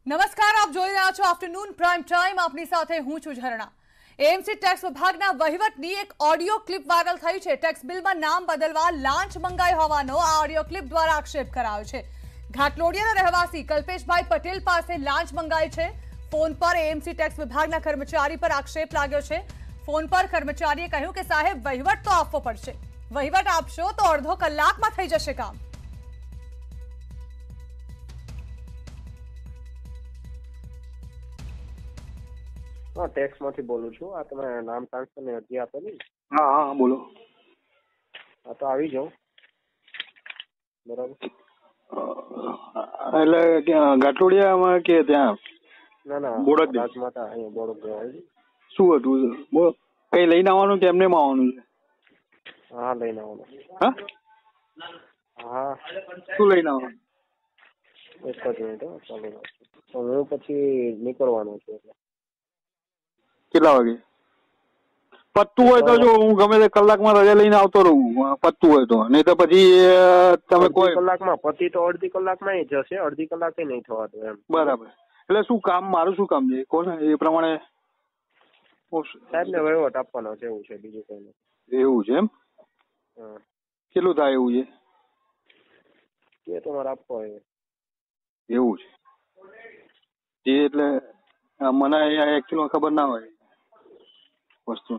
નમસ્કાર, આપ જોઈ રહ્યા છો આફ્ટરનૂન પ્રાઇમ ટાઈમ. આપની સાથે હું છું ઝરણા. એએમસી ટેક્સ વિભાગના વહીવટની એક ઓડિયો ક્લિપ વાયરલ થઈ છે. ટેક્સ બિલમાં નામ બદલવા લાંચ મંગાઈ હોવાનો આ ઓડિયો ક્લિપ દ્વારા આક્ષેપ કરાયો છે. ઘાટલોડિયાના રહેવાસી કલ્પેશભાઈ પટેલ પાસે લાંચ મંગાઈ છે. ફોન પર એએમસી ટેક્સ વિભાગના કર્મચારી પર આક્ષેપ લાગ્યો છે. ફોન પર કર્મચારીએ કહ્યું કે સાહેબ વહીવટ તો આપવો પડશે, વહીવટ આપશો તો અડધો કલાકમાં થઈ જશે કામ. ટેક્સ માંથી બોલું છું. આ તમે નામ ટ્રાન્સફર ની અરજી આપેલી? હા હા બોલો. હા તો આવી જાઓ. બરાબર. એટલે ઘાટલોડિયામાં કે ત્યાં? ના ના, બોડક રાજમાતા અહીંયા બોડક જવાય. શું હતું? કઈ લઈને આવવાનું કે એમને આવવાનું છે? હા લઈને આવવાનું. હા હા. શું લઈને આવવાનું? એક જ મિનિટ ચાલુ રાખજો. હું પછી નીકળવાનું છું. એટલે કેટલા વાગે પત્તું હોય તો જો હું ગમે તે કલાકમાં રજા લઈને આવતો રહું, પત્તું હોય તો. નહીં તો પછી તમે કોઈ કલાકમાં પતિ તો અડધી કલાકમાં જશે, અડધી કલાકે નહીં થવા દો એમ. બરાબર. એટલે શું કામ, મારું શું કામ છે કોણ એ પ્રમાણે સાહેબ ને વહીવટ આપવાનો છે, એવું છે, બીજું કઈ નહીં. એવું છે એમ? હા. કેટલું થાય એવું છે? એ તમારે આપવો હોય એવું છે એટલે મને એકચ્યુઅલી ખબર ના હોય વસ્તુ.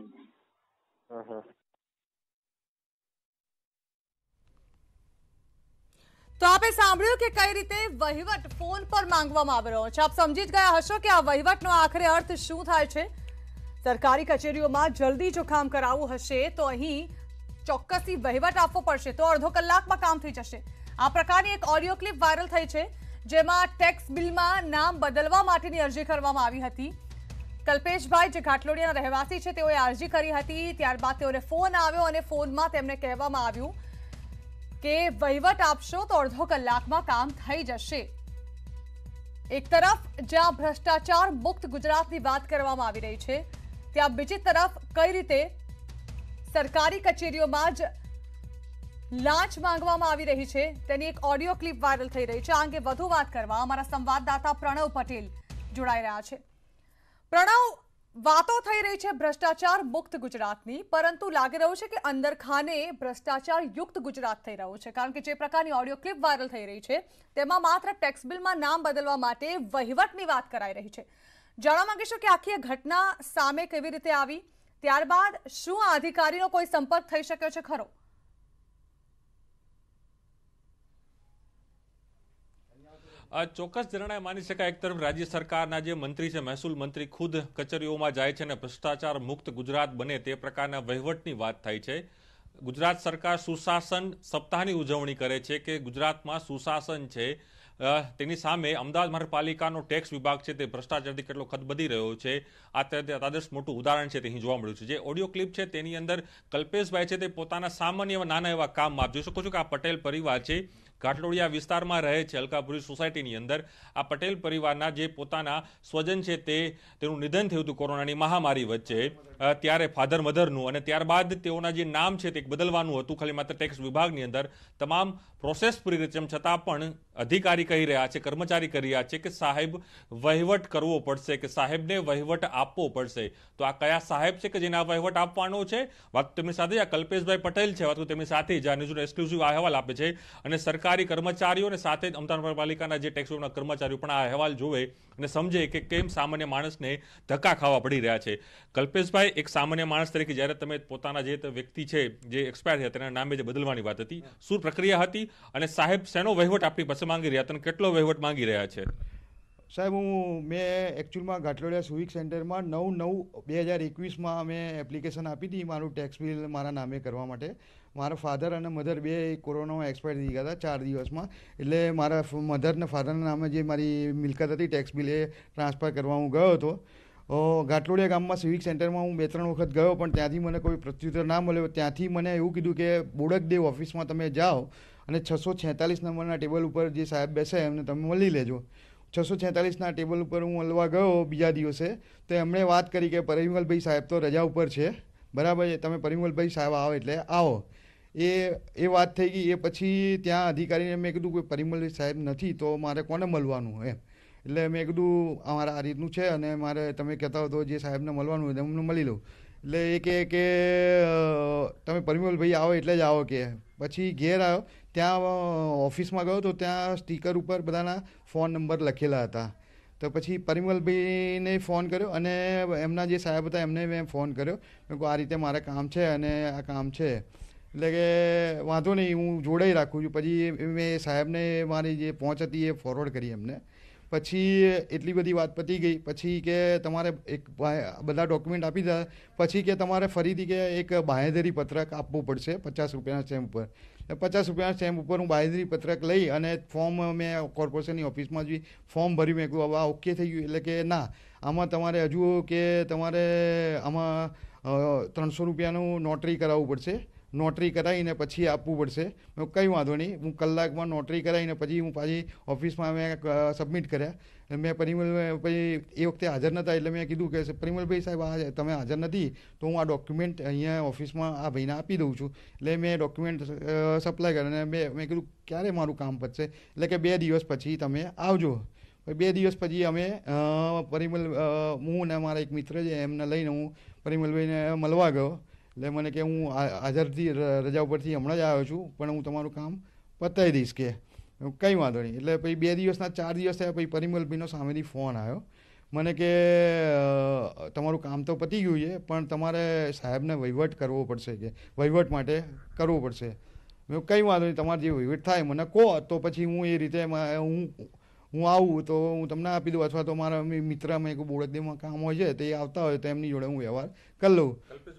તો આપે સાંભળ્યું કે કઈ રીતે વહીવટ ફોન પર માંગવામાં આવી રહ્યો છે. આપ સમજી જ ગયા હશો કે આ વહીવટનો આખરે અર્થ શું થાય છે. સરકારી કચેરીઓમાં જલ્દી જો કામ કરાવવું હશે તો અહીં ચોક્કસથી વહીવટ આપવો પડશે, તો અડધો કલાકમાં કામ થઈ જશે. આ પ્રકારની એક ઓડિયો ક્લિપ વાયરલ થઈ છે, જેમાં ટેક્સ બિલમાં નામ બદલવા માટેની અરજી કરવામાં આવી હતી. કલ્પેશભાઈ જે ઘાટલોડિયાના રહેવાસી છે તેઓએ અરજી કરી હતી. ત્યારબાદ તેઓને ફોન આવ્યો અને ફોનમાં તેમને કહેવામાં આવ્યું કે વહીવટ આપશો તો અડધો કલાકમાં કામ થઈ જશે. એક તરફ જ્યાં ભ્રષ્ટાચાર મુક્ત ગુજરાતની વાત કરવામાં આવી રહી છે, ત્યાં બીજી તરફ કઈ રીતે સરકારી કચેરીઓમાં જ લાંચ માંગવામાં આવી રહી છે તેની એક ઓડિયો ક્લિપ વાયરલ થઈ રહી છે. આ અંગે વધુ વાત કરવા અમારા સંવાદદાતા પ્રણવ પટેલ જોડાઈ રહ્યા છે. પ્રણવ, વાતો થઈ રહી છે ભ્રષ્ટાચાર મુક્ત ગુજરાતની, પરંતુ લાગી રહ્યું છે કે અંદરખાને ભ્રષ્ટાચાર યુક્ત ગુજરાત થઈ રહ્યું છે. કારણ કે જે પ્રકારની ઓડિયો ક્લિપ વાયરલ થઈ રહી છે તેમાં માત્ર ટેક્સ બિલમાં નામ બદલવા માટે વહીવટની વાત કરાઈ રહી છે. જાણવા માંગીશું કે આખી ઘટના સામે કેવી રીતે આવી, ત્યારબાદ શું આ અધિકારીનો કોઈ સંપર્ક થઈ શક્યો છે ખરો? ચોક્કસ ઝરણાએ માની શકાય. એક તરફ રાજ્ય સરકારના જે મંત્રી છે, મહેસૂલ મંત્રી, ખુદ કચેરીઓમાં જાય છે અને ભ્રષ્ટાચાર મુક્ત ગુજરાત બને તે પ્રકારના વહીવટની વાત થાય છે. ગુજરાત સરકાર સુશાસન સપ્તાહની ઉજવણી કરે છે કે ગુજરાતમાં સુશાસન છે. તેની સામે અમદાવાદ મહાનગરપાલિકાનો ટેક્સ વિભાગ છે તે ભ્રષ્ટાચારથી કેટલો ખદબદી રહ્યો છે, આ આદર્શ મોટું ઉદાહરણ છે તે અહીં જોવા મળ્યું છે. જે ઓડિયો ક્લિપ છે તેની અંદર કલ્પેશભાઈ છે તે પોતાના સામાન્ય નાના એવા કામમાં આપ જોઈ શકો છો કે આ પટેલ પરિવાર છે, ઘાટલોડિયા વિસ્તારમાં રહે છે, અલકાપુરી સોસાયટીની અંદર. આ પટેલ પરિવારના જે પોતાના સ્વજન છે તેનું નિધન થયું હતું કોરોનાની મહામારી વચ્ચે, ત્યારે ફાધર મધરનું, અને ત્યારબાદ તેઓના જે નામ છે તે બદલવાનું હતું ખાલી માત્ર ટેક્સ વિભાગની અંદર. તમામ પ્રોસેસ પૂરી રીતે છતાં પણ અધિકારી કહી રહ્યા છે, કર્મચારી કહી રહ્યા છે કે સાહેબ વહીવટ કરવો પડશે, કે સાહેબને વહીવટ આપવો પડશે. તો આ કયા સાહેબ છે કે જેને આ વહીવટ આપવાનો છે? વાત તેમની સાથે આ કલ્પેશભાઈ પટેલ છે, વાત તેમની સાથે જ આ ન્યૂઝનો એક્સક્લુઝિવ અહેવાલ આપે છે. અને સરકારી કર્મચારીઓ અને સાથે જ અમદાવાદ મહાનગરપાલિકાના જે ટેક્સ વિભાગના કર્મચારીઓ પણ આ અહેવાલ જોવે અને સમજે કે કેમ સામાન્ય માણસને ધક્કા ખાવા પડી રહ્યા છે. કલ્પેશભાઈ, એક સામાન્ય માણસ તરીકે જ્યારે તમે પોતાના જે વ્યક્તિ છે જે એક્સપાયર થયા તેના નામે જે બદલવાની વાત હતી, શું પ્રક્રિયા હતી અને સાહેબ શેનો વહીવટ આપણી પાસે માંગી રહ્યા હતા અને કેટલો વહીવટ માંગી રહ્યા છે? સાહેબ, મેં એકચ્યુઅલમાં ઘાટલોડિયા સિવિક સેન્ટરમાં 9/9/2021 મેં એપ્લિકેશન આપી હતી મારું ટેક્સ બિલ મારા નામે કરવા માટે. મારા ફાધર અને મધર બે કોરોનામાં એક્સપાયર થઈ ગયા હતા 4 દિવસમાં. એટલે મારા મધર ને ફાધરના નામે જે મારી મિલકત હતી ટેક્સ બિલ એ ટ્રાન્સફર કરવા હું ગયો હતો. ઘાટલોડિયા ગામમાં સિવિક સેન્ટરમાં હું 2-3 વખત ગયો, પણ ત્યાંથી મને કોઈ પ્રત્યુત્તર ના મળ્યો. ત્યાંથી મને એવું કીધું કે બોડકદેવ ઓફિસમાં તમે જાઓ અને 646 નંબરના ટેબલ ઉપર જે સાહેબ બેસે એમને તમે મળી લેજો. 646ના ટેબલ ઉપર હું મળવા ગયો બીજા દિવસે, તો એમણે વાત કરી કે પરિમલભાઈ સાહેબ તો રજા ઉપર છે, બરાબર છે, તમે પરિમલભાઈ સાહેબ આવો એટલે આવો. એ વાત થઈ ગઈ. એ પછી ત્યાં અધિકારીને મેં કીધું કે પરિમલભાઈ સાહેબ નથી તો મારે કોને મળવાનું એમ. એટલે મેં કીધું અમારે આ રીતનું છે અને મારે તમે કહેતા હો તો જે સાહેબને મળવાનું હોય એમને મળી લઉં. એટલે એ કે તમે પરિમલભાઈ આવો એટલે જ આવો કે. પછી ઘેર આવ્યો, ત્યાં ઓફિસમાં ગયો તો ત્યાં સ્ટીકર ઉપર બધાના ફોન નંબર લખેલા હતા. તો પછી પરિમલભાઈને ફોન કર્યો અને એમના જે સાહેબ હતા એમને મેં ફોન કર્યો. મેં કહું આ રીતે મારે કામ છે અને આ કામ છે, એટલે કે વાંધો નહીં હું જોડાઈ રાખું છું. પછી મેં સાહેબને મારી જે પહોંચ હતી એ ફોરવર્ડ કરી એમને. પછી એટલી બધી વાત પતી ગઈ. પછી કે તમારે એક બધા ડોક્યુમેન્ટ આપી દીધા. પછી કે તમારે ફરીથી કે એક બાંહેધરી પત્રક આપવું પડશે 50 રૂપિયાના સ્ટેમ્પ ઉપર. 50 રૂપિયાના સ્ટેમ્પ ઉપર હું બાંહેધરી પત્રક લઈ અને ફોર્મ મેં કોર્પોરેશનની ઓફિસમાં જઈ ફોર્મ ભર્યું. મેં કહ્યું હવે આ ઓકે થઈ ગયું. એટલે કે ના, આમાં તમારે હજુ કે તમારે આમાં 300 રૂપિયાનું નોટરી કરાવવું પડશે. નોટરી કરાવીને પછી આપવું પડશે. મેં કંઈ વાંધો નહીં, હું કલાકમાં નોટરી કરાવીને પછી હું પાછી ઓફિસમાં મેં સબમિટ કર્યા. મેં પરિમલ પછી એ વખતે હાજર નહોતા એટલે મેં કીધું કે પરિમલભાઈ સાહેબ આ તમે હાજર નથી તો હું આ ડોક્યુમેન્ટ અહીંયા ઓફિસમાં આ ભાઈને આપી દઉં છું. એટલે મેં ડોક્યુમેન્ટ સપ્લાય કર્યા અને મેં કીધું ક્યારે મારું કામ પતશે. એટલે કે 2 દિવસ પછી તમે આવજો. 2 દિવસ પછી અમે પરિમલ હું ને મારા એક મિત્ર છે એમને લઈને હું પરિમલભાઈને મળવા ગયો. એટલે મને કે હું હાજરથી રજા ઉપરથી હમણાં જ આવ્યો છું પણ હું તમારું કામ પતાવી દઈશ કે. કંઈ વાંધો નહીં. એટલે પછી 2 દિવસના 4 દિવસ થયા. પછી પરિમલભાઈનો સામેથી ફોન આવ્યો મને કે તમારું કામ તો પતી ગયું છે પણ તમારે સાહેબને વહીવટ કરવો પડશે, કે વહીવટ માટે કરવો પડશે. મેં કંઈ વાંધો નહીં, તમારે જે વહીવટ થાય મને કહો તો પછી હું એ રીતે હું આવું તો હું તમને આપી દઉં, અથવા તો મારા મિત્ર મેં બોડકદેવમાં કામ હોય છે તો એ આવતા હોય તો એમની જોડે હું વ્યવહાર કરી લઉં.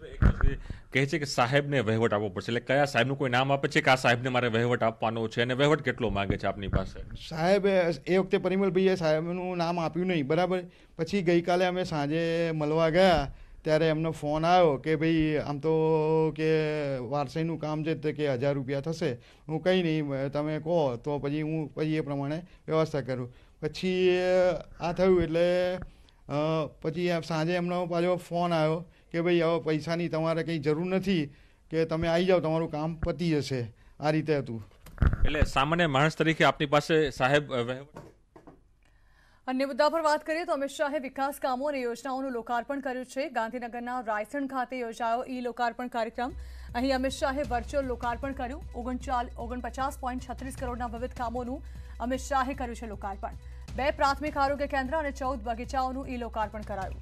કહે છે કે સાહેબને વહીવટ આપવો પડશે, એટલે કયા સાહેબનું કોઈ નામ આપે છે કે આ સાહેબને મારે વહીવટ આપવાનો છે અને વહીવટ કેટલો માંગે છે આપની પાસે? સાહેબ એ વખતે પરિમલભાઈએ સાહેબનું નામ આપ્યું નહીં, બરાબર. પછી ગઈકાલે અમે સાંજે મળવા ગયા ત્યારે એમનો ફોન આવ્યો કે ભાઈ આમ તો કે વારસાઈનું કામ છે તો કે 1000 રૂપિયા થશે. હું કંઈ નહીં તમે કહો તો પછી હું પછી એ પ્રમાણે વ્યવસ્થા કરું. પછી આ થયું એટલે પછી સાંજે એમનો પાછો ફોન આવ્યો કે ભાઈ હવે પૈસાની તમારે કંઈ જરૂર નથી, કે તમે આવી જાઓ તમારું કામ પતી જશે. આ રીતે હતું. એટલે સામાન્ય માણસ તરીકે આપની પાસે સાહેબ અન્ય મુદ્દા પર વાત કરીએ તો અમિત શાહે વિકાસ કામો અને યોજનાઓનું લોકાર્પણ કર્યું છે. ગાંધીનગરના રાયસણ ખાતે યોજાયો લોકાર્પણ કાર્યક્રમ. અહીં અમિત શાહે વર્ચ્યુઅલ લોકાર્પણ કર્યું. 49.36 કરોડના વિવિધ કામોનું અમિત શાહે કર્યું છે લોકાર્પણ. 2 પ્રાથમિક આરોગ્ય કેન્દ્ર અને 14 બગીચાઓનું લોકાર્પણ કરાયું.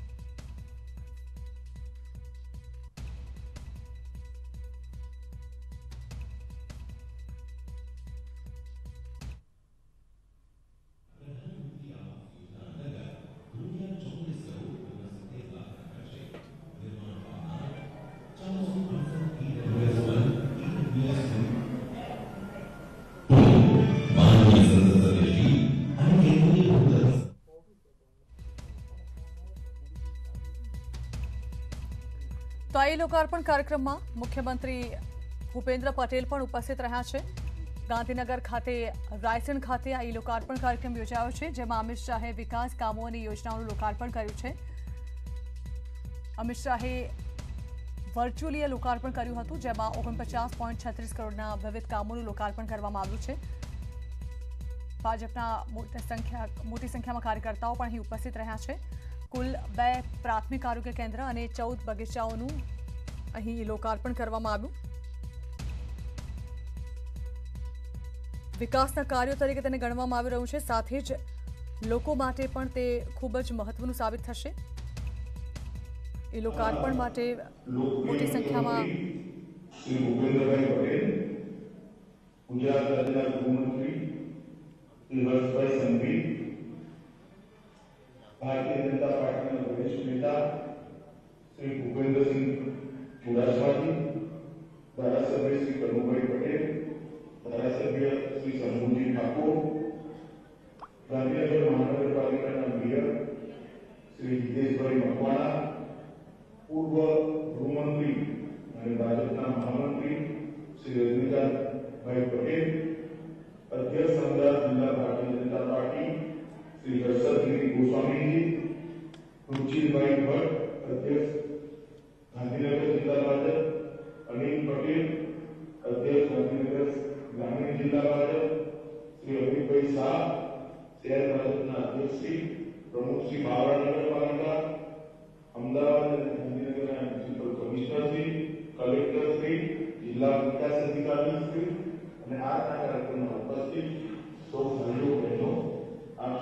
તો આ લોકાર્પણ કાર્યક્રમમાં મુખ્યમંત્રી ભૂપેન્દ્ર પટેલ પણ ઉપસ્થિત રહ્યા છે. ગાંધીનગર ખાતે રાયસણ ખાતે આ લોકાર્પણ કાર્યક્રમ યોજાયો છે, જેમાં અમિત શાહે વિકાસ કામો અને યોજનાઓનું લોકાર્પણ કર્યું છે. અમિત શાહે વર્ચ્યુઅલી લોકાર્પણ કર્યું હતું, જેમાં 49.36 કરોડના વિવિધ કામોનું લોકાર્પણ કરવામાં આવ્યું છે. ભાજપના મોટી સંખ્યામાં કાર્યકર્તાઓ પણ અહીં ઉપસ્થિત રહ્યા છે. કુલ 2 પ્રાથમિક આરોગ્ય કેન્દ્ર અને 14 બગીચાઓનું અહીં લોકાર્પણ કરવામાં આવ્યું. વિકાસના કાર્યો તરીકે તેને ગણવામાં આવી રહ્યું છે. સાથે જ લોકો માટે પણ તે ખૂબ જ મહત્વનું સાબિત થશે. લોકાર્પણ માટે મોટી સંખ્યામાં શ્રી ભૂપેન્દ્રભાઈ પટેલ, ગુજરાત રાજ્યના ગૃહમંત્રી શ્રી હર્ષભાઈ સંઘવી, ભારતીય જનતા પાર્ટીના વરિષ્ઠ નેતા શ્રી ભૂપેન્દ્રસિંહ ચુડાસમાજી, ધારાસભ્ય શ્રી કનુભાઈ પટેલ, ધારાસભ્ય શ્રી શંભુજી ઠાકોર, ગાંધીનગર મહાનગરપાલિકાના મેયર શ્રી હિતેશભાઈ મકવાણા, પૂર્વ ગૃહમંત્રી અને ભાજપના મહામંત્રી શ્રી રજનીકાંતભાઈ પટેલ, અધ્યક્ષ અમદાવાદ જિલ્લા ભારતીય જનતા પાર્ટી શ્રી હર્ષદગીરી ગોસ્વામીજી, રૂચિરભાઈ ભટ્ટ, અધ્યક્ષ ગાંધીનગર જિલ્લા ભાજપ, અનિલ પટેલ, અધ્યક્ષ ગાંધીનગર ગ્રામીણ જિલ્લા ભાજપ, શ્રી અમિતભાઈ શાહ, શહેર ભાજપના અધ્યક્ષ શ્રી પ્રમુખ શ્રી બાવળા નગરપાલિકા, અમદાવાદ અને ગાંધીનગરના municipal commissioner Shri, collector Shri, જિલ્લા વિકાસ અધિકારી શ્રી અને આજના કાર્યક્રમમાં ઉપસ્થિત સૌ ભાઈઓ બહેનો, આપ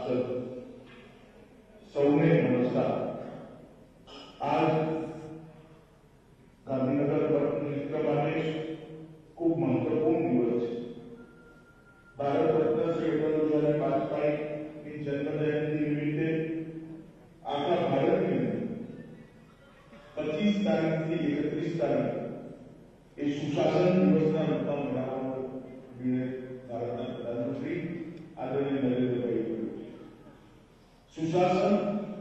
સૌને નમસ્કાર. આજ ગાંધીનગર પરિક્રમા માટે ખૂબ મહત્વપૂર્ણ દિવસ છે. ભારત રત્ન શ્રી અટલ બિહારી વાજપેયીની જન્મ જયંતિ નિમિત્તે આખા ભારતની અંદર 25 તારીખથી 31 તારીખ એ સુશાસન દિવસના રૂપમાં મનાવવાનો નિર્ણય ભારતના પ્રધાનમંત્રી આદરણીય નરેન્દ્રભાઈએ કર્યો છે. સુશાસન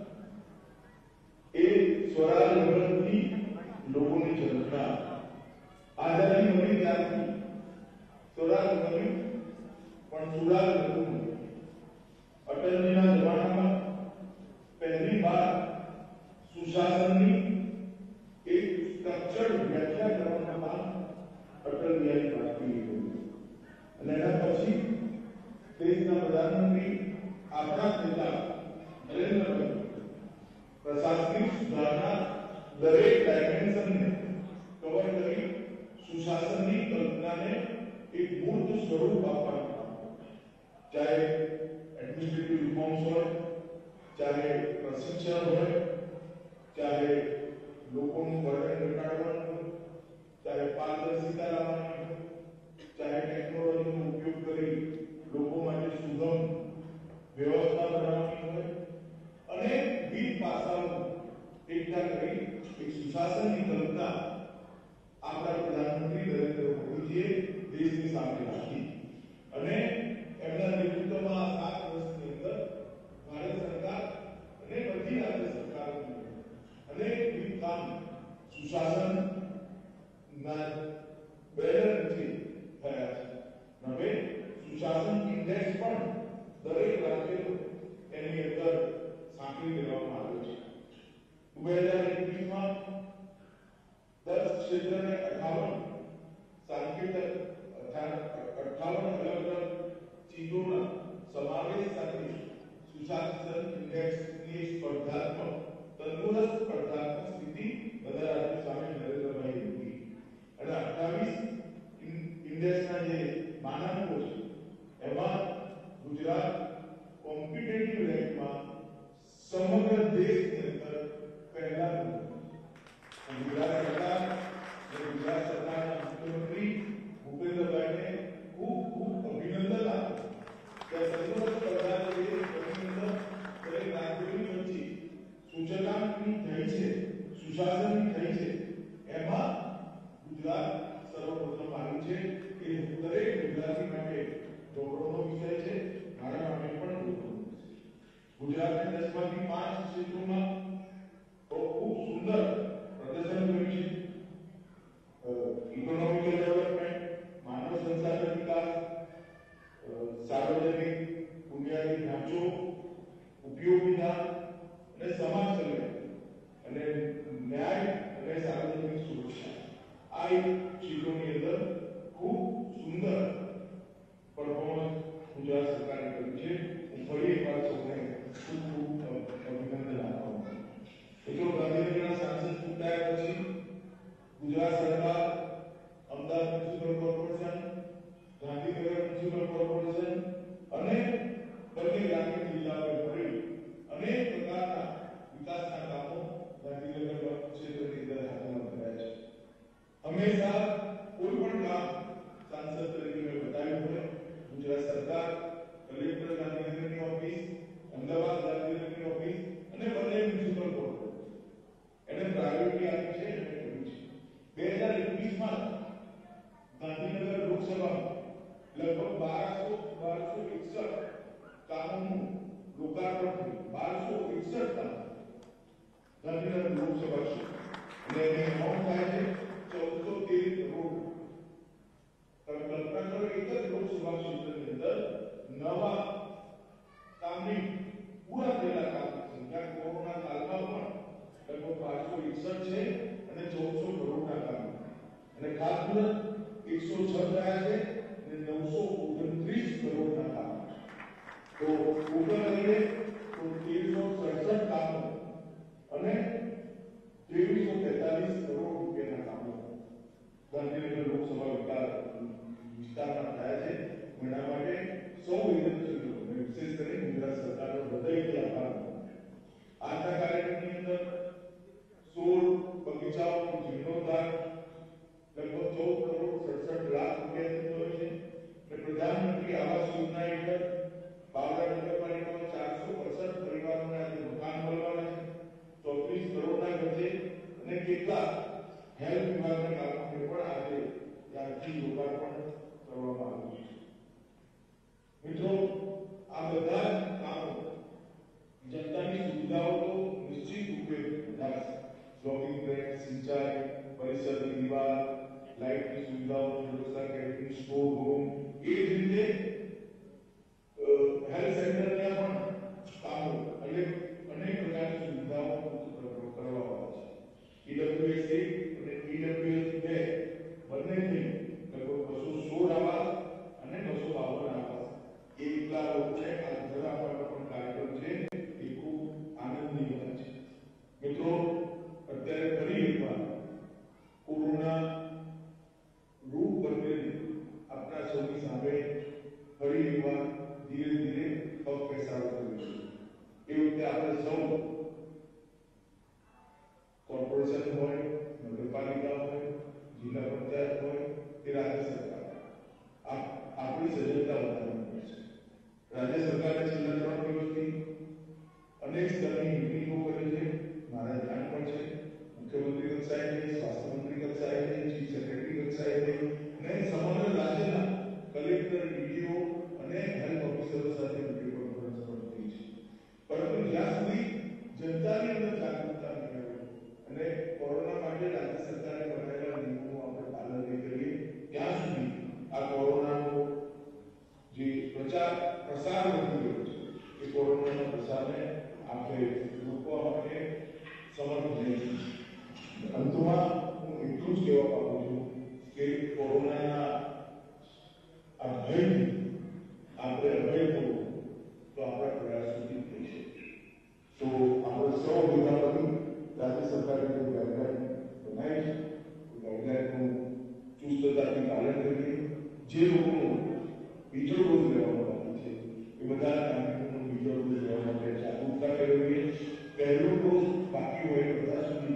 એ સ્વરાજ ભગતની લોકોની ઝંખના. આઝાદી મળી ત્યારથી સ્વરાજ મળ્યું પણ સુરાજ નહોતું. અટલજીના જમાનામાં પહેલી વાર સુશાસનની એક સ્ટ્રક્ચર્ડ વ્યાખ્યા કરવાનું કામ અટલ બિહારી વાજપેયીએ કર્યું. અને એના પછી દેશના પ્રધાનમંત્રી આપણા નેતા નરેન્દ્રભાઈ પ્રશાસનિક સુધારણા દરેક ડાયમેન્શનને કવર કરી સુશાસનની કલ્પનાને એક મૂર્ત સ્વરૂપ આપવાનું કામ, ચાહે એડમિનિસ્ટ્રેટિવ રિફોર્મ્સ હોય, ચાહે પ્રશિક્ષણ હોય, ચાહે લોકોનું વર્તન ઘટાડવાનું હોય, ચાહે પારદર્શિતા લાવવાની હોય, ચાહે ટેકનોલોજીનો ઉપયોગ કરી લોકો માટે સુગમ વ્યવસ્થા બનાવવાની હોય, અને વિવિધ પાસાઓ એકઠા કરી એક સુશાસનની કલ્પના આપણા પ્રધાનમંત્રી નરેન્દ્ર મોદીજીએ દેશની સામે રાખી. અને એમના નેતૃત્વમાં 7 વર્ષની અંદર ભારત સરકાર અને બધી રાજ્ય સરકારોને અનેક વિવિધ કામ સુશાસનના બેનરથી થયા છે. હવે સુશાસન ઇન્ડેક્સ પણ દરેક રાજ્યો એની અંદર સાંકળી દેવામાં આવ્યો છે. 2021માં 10 ક્ષેત્રને 58 સાંકેતિક 58 અલગ અલગ ચીજોના સમાવેશ સાથે સુશાસન ઇન્ડેક્સની સ્પર્ધાત્મક તંદુરસ્ત સ્પર્ધાત્મક સ્થિતિ બધા રાજ્યો સામે નરેન્દ્રભાઈ મૂકી. અને 28 ઇન્ડેક્સના જે માનાંકો છે એમાં ગુજરાત કોમ્પિટિટિવ રેન્કમાં સમગ્ર દેશની અંદર પહેલા ગુજરાત સરકાર અને ગુજરાત સરકારના મુખ્યમંત્રી ભૂપેન્દ્રભાઈને ખૂબ ખૂબ અભિનંદન આપો કે તંદુરસ્ત સ્પર્ધાના જે અંદર દરેક રાજ્યોની વચ્ચે સૂચકાંકની થઈ છે, સુશાસનની થઈ છે, એમાં ગુજરાત સર્વપ્રથમ આવ્યું છે. એ દરેક ગુજરાતી માટે ગૌરવનો વિષય છે. મારા માટે પણ ગૌરવનો છે. ગુજરાતને 10માંથી 5 ક્ષેત્રોમાં ખૂબ સુંદર પ્રદર્શન કર્યું છે. ઇકોનોમિકલ ડેવલપમેન્ટ, માનવ સંસાધન વિકાસ, સાર્વજનિક બુનિયાદી ઢાંચો, ઉપયોગિતા અને સમાજ કલ્યાણ અને ન્યાય અને સાર્વજનિક સુરક્ષા, આ એક ક્ષેત્રોની અંદર ખૂબ સુંદર પરફોર્મન્સ ગુજરાત સરકારે કર્યું છે. હું ફરી એકવાર સૌને ખૂબ ખૂબ અભિનંદન આપવા માંગુ છું. મિત્રો, ગાંધીનગરના સાંસદ ચૂંટાયા પછી ગુજરાત સરકાર Ahmedabad municipal corporation, Gandhinagar municipal corporation અને બંને ગ્રામીણ જિલ્લાઓએ મળી અનેક પ્રકારના વિકાસના કામો ગાંધીનગર ક્ષેત્રની અંદર હાથમાં ધરાયા છે. હંમેશા કોઈ પણ કામ સાંસદ તરીકે મેં બતાવ્યું હોય, ગુજરાત સરકાર કલેક્ટર ગાંધીનગરની ઓફિસ, અમદાવાદ ગાંધીનગરની ઓફિસ અને બંને મ્યુનિસિપલ કોર્પોરેશન એને પ્રાયોરિટી આપી છે અને કર્યું છે. 2021માં ગાંધીનગર લોકસભામાં લગભગ 1261 કામોનું લોકાર્પણ થયું. 1261 કામ ગાંધીનગર લોકસભા છે અને એની અમાઉન્ટ થાય છે 1413 કરોડ. તમે કલ્પના કરો, એક જ લોકસભા ક્ષેત્રની અંદર નવા કામની પૂરા થયેલા કામની સંખ્યા કોરોના કાળમાં પણ લગભગ 1261 છે અને 1400 કરોડના કામ અને ખાતમુહૂર્ત 106 થયા છે અને 929 કરોડના કામ. તો ટોટલ કરીએ તો 1367 કામો અને 2343 કરોડ રૂપિયાના કામો ગાંધીનગર લોકસભા વિસ્તારમાં થયા છે. એના માટે સૌ એજન્સીઓને વિશેષ કરીને ગુજરાત સરકારનો હૃદયથી આભાર. આજના કાર્યક્રમની અંદર 16 બગીચાઓનો જીર્ણોદ્ધાર લગભગ 14 કરોડ 67 લાખ રૂપિયાથી થયો છે. પ્રધાનમંત્રી આવાસ યોજના હેઠળ બાવડા નગરપાલિકામાં 465 પરિવારોને આજે મકાન મળવાના છે 34 કરોડના ખર્ચે. અને કેટલાક હેલ્થ વિભાગના કામોને પણ આજે ત્યાંથી લોકાર્પણ કરવામાં આવ્યું છે. મિત્રો, આ બધા જ કામો જનતાની સુવિધાઓ તો નિશ્ચિત રૂપે વધારશે. જોગિંગ ટ્રેક, સિંચાઈ, પરિસરની દીવાલ, લાઇટની સુવિધાઓ, વ્યવસ્થા, કેન્ટીન, સ્ટોર રૂમ, એ જ રીતે હેલ્થ સેન્ટરના પણ કામો અનેક પ્રકારની સુવિધાઓ કરવામાં આવે છે. ઈડબ્લ્યુએસ 1 અને ઈડબ્લ્યુએસ 2 બંનેથી લગભગ 216 આવાસ અને 252 આવાસ એકલા લોકોને આ ઘર આપવાનો પણ કાર્યક્રમ છે. એ ખૂબ આનંદની વાત છે. મિત્રો, અત્યારે ફરી એકવાર કોરોના રૂપ બદલીને આપણા સૌની સામે ફરી એકવાર ધીરે ધીરે પગ પેસારો કર્યો છે. એ વખતે આપણે સૌ કોર્પોરેશન હોય, નગરપાલિકા હોય, જિલ્લા પંચાયત હોય કે રાજ્ય સરકાર આપણી સજગતા વધારવાની છે. રાજ્ય સરકારે છેલ્લા 3 દિવસથી અનેક સ્તરની મિટિંગો કરી છે. મારા ધ્યાન પણ છે. મુખ્યમંત્રી કક્ષાએથી, સ્વાસ્થ્ય મંત્રી કક્ષાએથી, ચીફ સેક્રેટરી કક્ષાએથી અને સમગ્ર રાજ્યના કલેક્ટર, ડીડીઓ અને હેલ્થ ઓફિસરો સાથે વિડીયો કોન્ફરન્સ પણ થઈ છે. પરંતુ જ્યાં સુધી જનતાની અંદર જાગૃતતા નહીં આવે અને કોરોના માટે રાજ્ય સરકારે બનાવેલા નિયમોનું આપણે પાલન નહીં કરીએ ત્યાં સુધી આ કોરોનાનો જે પ્રસાર વધી રહ્યો છે એ કોરોનાના પ્રસારને આપણે રોકવા માટે સમર્થ નહીં. અંતમાં હું એટલું જ કહેવા માંગુ છું કે કોરોનાના આ ભયથી આપણે અભય થવું તો આપણા પ્રયાસોથી થઈ શકે. તો આપણે સૌ ભેગા મળી રાજ્ય સરકારે જે ગાઈડલાઈન બનાવી છે એ ગાઈડલાઈનનું ચુસ્તતાથી પાલન કરીએ. જે લોકોનો બીજો ડોઝ લેવામાં બાકી છે એ બધા નાગરિકોનો બીજો ડોઝ લેવા માટે જાગૃતતા કેળવીએ. પહેલો ડોઝ બાકી હોય બધા સુધી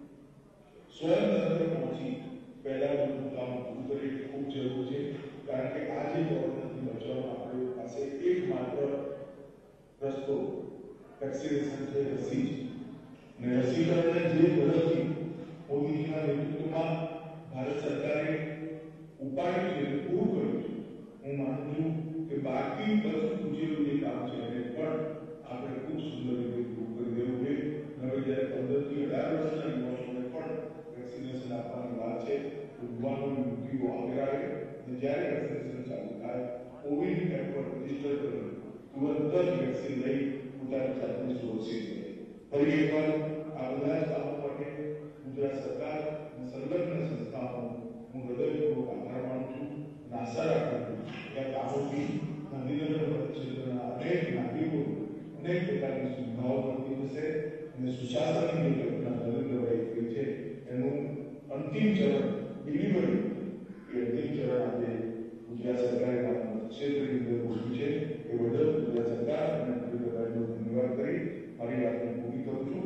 સ્વયં તંત્ર પહોંચી પહેલા ડોઝનું કામ પૂરું કરીએ ખૂબ જરૂર છે. કારણ કે આજે કોરોનાથી બચવામાં આપણી પાસે એકમાત્ર રસ્તો વેક્સિનેશન છે, રસી છે. અને રસીકરણને જે ઝડપથી મોદીજીના નેતૃત્વમાં ભારત સરકારે ઉપાડ્યું છે, પૂરું કર્યું છે, હું માનું છું કે બાકી બધું પૂછેલું જે કામ છે એને પણ આપણે ખૂબ સુંદર રીતે પૂરું કરી દેવું છે. હવે જ્યારે 15 થી 18 વર્ષના યુવાનોને પણ વેક્સિનેશન આપવાની વાત છે તો યુવાનોની મૃત્યુઓ આગળ આવે અને જ્યારે વેક્સિનેશન ચાલુ થાય કોવિડ એપ પર રજીસ્ટર કરી તુરંત જ વેક્સિન લઈ પોતાની જાતને સુરક્ષિત કરે. ફરી એકવાર આ બધા જ કામો માટે ગુજરાત સરકાર અને સંલગ્ન સંસ્થાઓ હું હૃદયપૂર્વક આભાર માનું છું અને આશા રાખું છું કે આ કામોથી ગાંધીનગર ક્ષેત્રના અનેક નાગરિકો અનેક પ્રકારની સુવિધાઓ મળતી જશે અને સુશાસનની જે કલ્પના નરેન્દ્રભાઈ કરી છે એનું અંતિમ ચરણ ડિલિવરી એ અંતિમ ચરણ આજે ગુજરાત સરકારે ક્ષેત્રની અંદર પૂછ્યું છે. એ બદલ ગુજરાત સરકાર અને નરેન્દ્રભાઈનો ધન્યવાદ કરી મારી વાતને પૂરી કરું છું.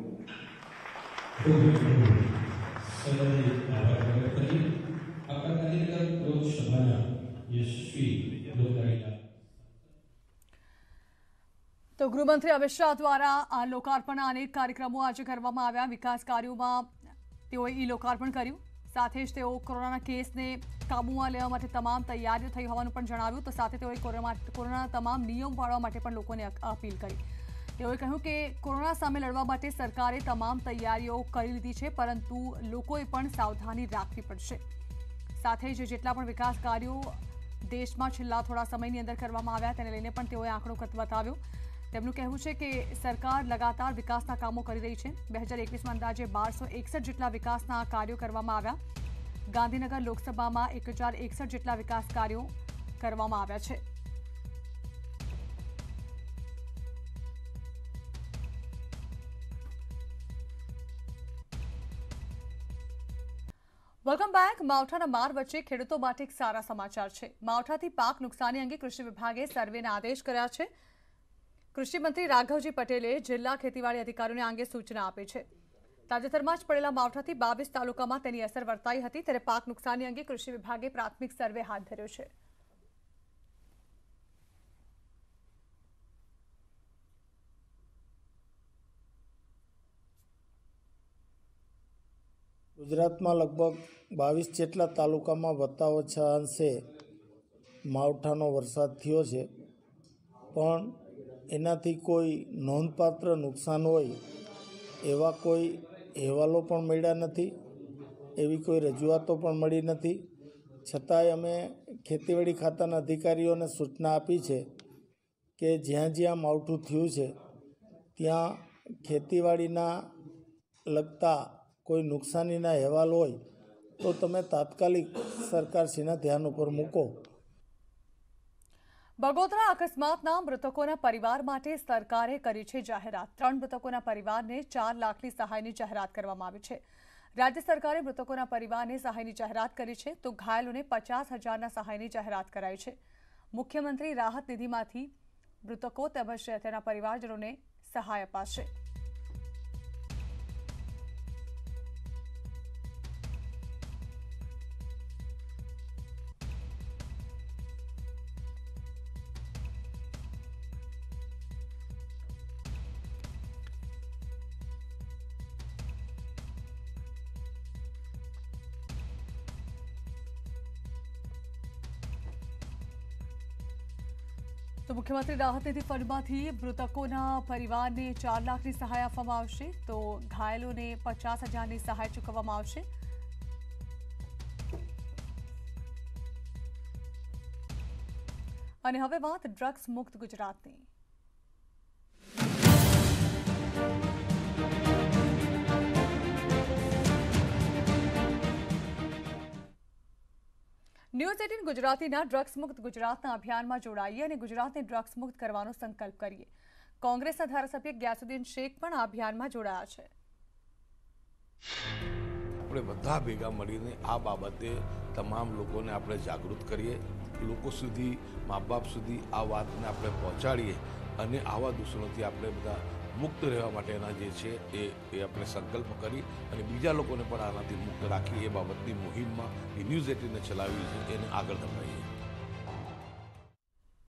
તો ગૃહમંત્રી અમિત શાહ દ્વારા આ લોકાર્પણના અનેક કાર્યક્રમો આજે કરવામાં આવ્યા. વિકાસ કાર્યોમાં તેઓએ લોકાર્પણ કર્યું. સાથે જ તેઓ કોરોનાના કેસને કાબૂમાં લેવા માટે તમામ તૈયારીઓ થઈ હોવાનું પણ જણાવ્યું. તો સાથે તેઓએ કોરોનાના તમામ નિયમ પાળવા માટે પણ લોકોને અપીલ કરી. તેઓએ કહ્યું કે કોરોના સામે લડવા માટે સરકારે તમામ તૈયારીઓ કરી લીધી છે, પરંતુ લોકોએ પણ સાવધાની રાખવી પડશે. સાથે જ જેટલા પણ વિકાસ કાર્યો દેશમાં છેલ્લા થોડા સમયની અંદર કરવામાં આવ્યા તેને લઈને પણ તેઓએ આંકડો બતાવ્યો. તેમનું કહેવું છે કે સરકાર લગાતાર વિકાસના કામો કરી રહી છે. 2021માં અંદાજે 1261 જેટલા વિકાસના કાર્યો કરવામાં આવ્યા. ગાંધીનગર લોકસભામાં 1061 જેટલા વિકાસ કાર્યો કરવામાં આવ્યા છે. Welcome back. માવઠાના માર વચ્ચે ખેડૂતો માટે એક સારા સમાચાર છે. માવઠાથી પાક નુકસાની અંગે કૃષિ વિભાગે સર્વેના આદેશ કર્યા છે. કૃષિ મંત્રી રાઘવજી પટેલે જિલ્લા ખેતીવાડી અધિકારીઓને આ અંગે સૂચના આપી છે. તાજેતરમાં જ પડેલા માવઠાથી 22 તાલુકામાં તેની અસર વર્તાઈ હતી, ત્યારે પાક નુકસાની અંગે કૃષિ વિભાગે પ્રાથમિક સર્વે હાથ ધર્યો છે. ગુજરાતમાં લગભગ 22 જેટલા તાલુકામાં વત્તા ઓછા અંશે માવઠાનો વરસાદ થયો છે, પણ એનાથી કોઈ નોંધપાત્ર નુકસાન હોય એવા કોઈ અહેવાલો પણ મળ્યા નથી, એવી કોઈ રજૂઆતો પણ મળી નથી. છતાંય અમે ખેતીવાડી ખાતાના અધિકારીઓને સૂચના આપી છે કે જ્યાં જ્યાં માવઠું થયું છે ત્યાં ખેતીવાડીના લગતા કોઈ નુકસાનીના અહેવાલ હોય તો તમે તાત્કાલિક સરકારશ્રીના ધ્યાન ઉપર મૂકો. બગોદરા અકસ્માતના મૃતકોના પરિવાર માટે સરકારે કરી છે જાહેરાત. 3 મૃતકોના પરિવારને 4 લાખની સહાયની જાહેરાત કરવામાં આવી છે. રાજ્ય સરકારે મૃતકોના પરિવારને સહાયની જાહેરાત કરી છે, તો ઘાયલોને 50,000ના સહાયની જાહેરાત કરાઈ છે. મુખ્યમંત્રી રાહત નિધિમાંથી મૃતકો તેમજ તેના પરિવારજનોને સહાય અપાશે. તો મુખ્યમંત્રી રાહત નિધિ ફંડમાંથી મૃતકોના પરિવારને 4 લાખની સહાય આપવામાં આવશે, તો ઘાયલોને 50,000ની સહાય ચૂકવવામાં આવશે. અને હવે વાત ડ્રગ્સ મુક્ત ગુજરાતની. ન્યૂઝ 18 ગુજરાતીના ડ્રગ્સ મુક્ત ગુજરાતના અભિયાનમાં જોડાઈએ અને ગુજરાતને ડ્રગ્સ મુક્ત કરવાનો સંકલ્પ કરીએ. કોંગ્રેસના ધારાસભ્ય ગ્યાસુદ્દીન શેખ પણ આ અભિયાનમાં જોડાયા છે. આપણે બધા ભેગા મળીને આ બાબતે તમામ લોકોને આપણે જાગૃત કરીએ, લોકો સુધી, મા બાપ સુધી આ વાતને આપણે પહોંચાડીએ અને આવા દૂષણોથી આપણે બધા મુક્ત રહેવા માટેના જે છે એ આપણે સંકલ્પ કરી અને બીજા લોકોને પણ આનાથી મુક્ત રાખી એ બાબતની મુહિમમાં ન્યૂઝ 18ને ચલાવી છે એને આગળ ધપાવીએ.